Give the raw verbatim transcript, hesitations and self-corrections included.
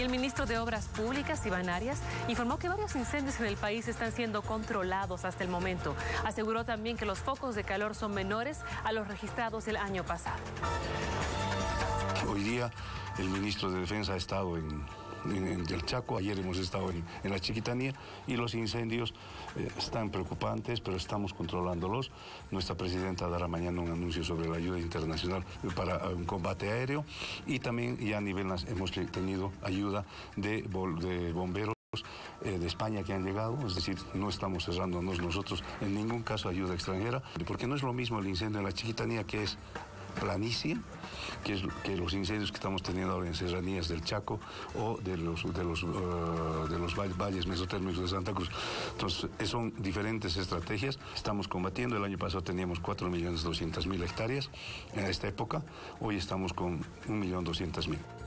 Y el ministro de Obras Públicas, Iván Arias, informó que varios incendios en el país están siendo controlados hasta el momento. Aseguró también que los focos de calor son menores a los registrados el año pasado. Hoy día el ministro de Defensa ha estado en, en, en el Chaco, ayer hemos estado en, en la Chiquitanía, y los incendios eh, están preocupantes, pero estamos controlándolos. Nuestra presidenta dará mañana un anuncio sobre la ayuda internacional para un combate aéreo, y también ya a nivel hemos tenido ayuda de, de bomberos de España que han llegado, es decir, no estamos cerrándonos nosotros en ningún caso ayuda extranjera, porque no es lo mismo el incendio en la Chiquitanía, que es planicie, que, es, que los incendios que estamos teniendo ahora en serranías del Chaco o de los, de los, uh, de los valles mesotérmicos de Santa Cruz. Entonces, son diferentes estrategias. Estamos combatiendo. El año pasado teníamos cuatro millones doscientas mil hectáreas en esta época. Hoy estamos con un millón doscientas mil.